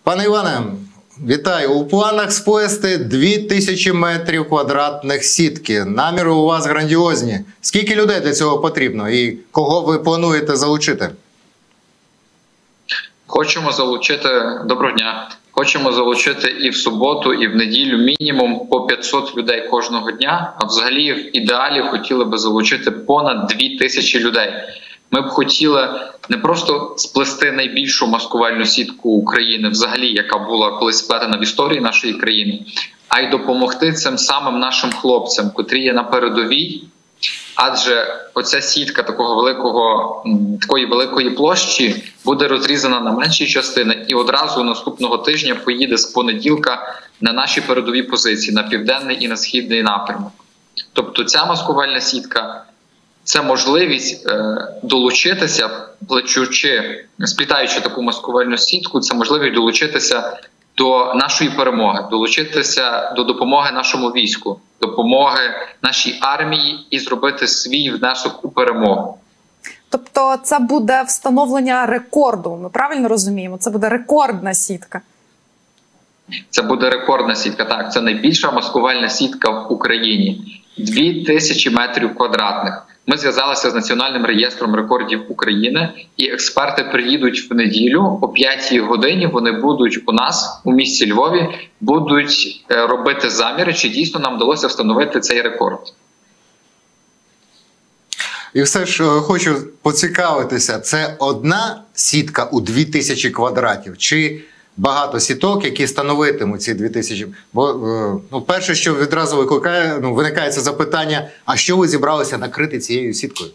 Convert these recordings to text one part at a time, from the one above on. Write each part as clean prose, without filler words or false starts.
Пане Іване, вітаю. У планах сплести 2000 метрів квадратних сітки. Наміри у вас грандіозні. Скільки людей для цього потрібно і кого ви плануєте залучити? Хочемо залучити, доброго дня, хочемо залучити і в суботу, і в неділю мінімум по 500 людей кожного дня, а взагалі в ідеалі хотіли би залучити понад 2000 людей. Ми б хотіли не просто сплести найбільшу маскувальну сітку України взагалі, яка була колись сплетена в історії нашої країни, а й допомогти цим самим нашим хлопцям, котрі є на передовій. Адже оця сітка такої великої площі буде розрізана на менші частини і одразу наступного тижня поїде з понеділка на наші передові позиції, на південний і на східний напрямок. Тобто ця маскувальна сітка – це можливість долучитися, сплітаючи таку маскувальну сітку, це можливість долучитися до нашої перемоги, долучитися до допомоги нашому війську, допомоги нашій армії і зробити свій внесок у перемогу. Тобто це буде встановлення рекорду, ми правильно розуміємо? Це буде рекордна сітка? Це буде рекордна сітка, так. Це найбільша маскувальна сітка в Україні. 2000 метрів квадратних. Ми зв'язалися з Національним реєстром рекордів України, і експерти приїдуть в неділю о 5-й годині, вони будуть у нас, у місті Львові, будуть робити заміри, чи дійсно нам вдалося встановити цей рекорд. І все ж хочу поцікавитися, це одна сітка у 2000 квадратів, чи багато сіток, які становитимуть ці 2000? Бо перше, що відразу виникає це запитання, а що ви зібралися накрити цією сіткою?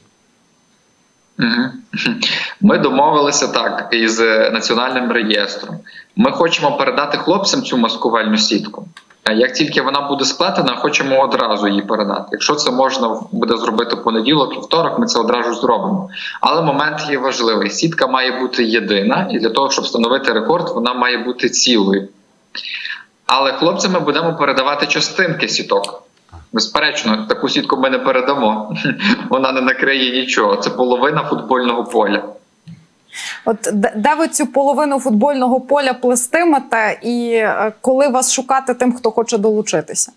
Ми домовилися так із Національним реєстром. Ми хочемо передати хлопцям цю маскувальну сітку. Як тільки вона буде сплетена, хочемо одразу її передати. Якщо це можна буде зробити понеділок, вівторок, ми це одразу зробимо. Але момент є важливий. Сітка має бути єдина, і для того, щоб встановити рекорд, вона має бути цілою. Але хлопцям ми будемо передавати частинки сіток. Безперечно, таку сітку ми не передамо. Вона не накриє нічого. Це половина футбольного поля. От де ви цю половину футбольного поля плестимете і коли вас шукати тим, хто хоче долучитися?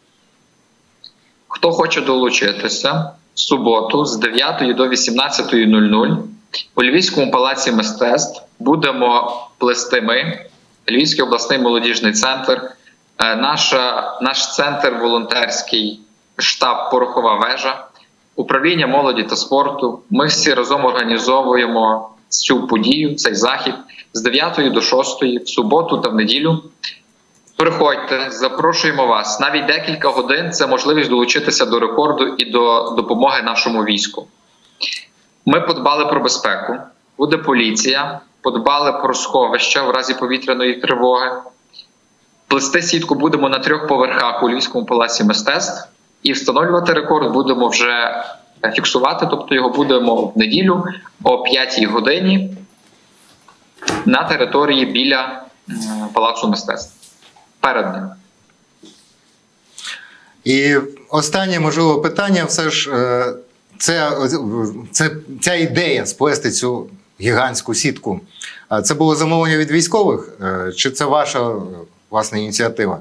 Хто хоче долучитися, в суботу з 9 до 18:00 у Львівському палаці мистецтв будемо плести ми, Львівський обласний молодіжний центр, наш центр волонтерський, штаб «Порохова вежа», управління молоді та спорту. Ми всі разом організовуємо цю подію, цей захід з 9 до 6 в суботу та в неділю. Приходьте, запрошуємо вас. Навіть декілька годин – це можливість долучитися до рекорду і до допомоги нашому війську. Ми подбали про безпеку, буде поліція, подбали про сховища в разі повітряної тривоги. Плести сітку будемо на 3 поверхах у Львівському палаці мистецтв і встановлювати рекорд будемо вже фіксувати, тобто його будемо в неділю о 5-й годині на території біля Палацу мистецтв. Перед ним. І останнє, можливо, питання, все ж, ця ідея сплести цю гігантську сітку, це було замовлення від військових, чи це ваша власна ініціатива?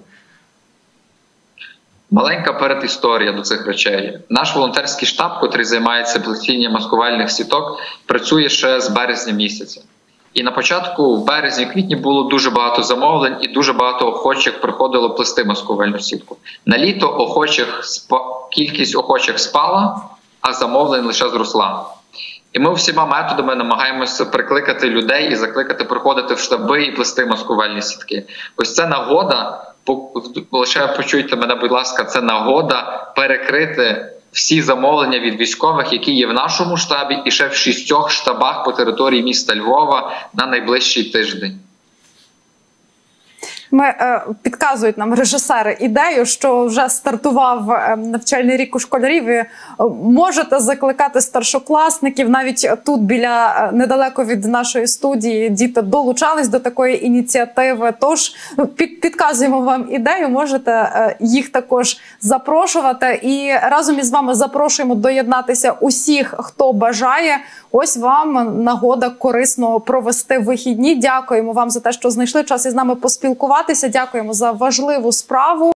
Маленька передісторія до цих речей. Наш волонтерський штаб, який займається плетінням маскувальних сіток, працює ще з березня місяця. І на початку, в березні-квітні, було дуже багато замовлень і дуже багато охочих приходило плести маскувальну сітку. На літо кількість охочих спала, а замовлень лише зросла. І ми всіма методами намагаємося прикликати людей і закликати приходити в штаби і плести маскувальні сітки. Ось це нагода, лише почуйте мене, будь ласка, це нагода перекрити всі замовлення від військових, які є в нашому штабі і ще в 6 штабах по території міста Львова на найближчий тиждень. Підказують нам режисери ідею, що вже стартував навчальний рік у школярів. І можете закликати старшокласників. Навіть тут, недалеко від нашої студії, діти долучались до такої ініціативи. Тож підказуємо вам ідею, можете їх також запрошувати. І разом із вами запрошуємо доєднатися усіх, хто бажає. Ось вам нагода корисно провести вихідні. Дякуємо вам за те, що знайшли час із нами поспілкуватися. Дякуємо за важливу справу.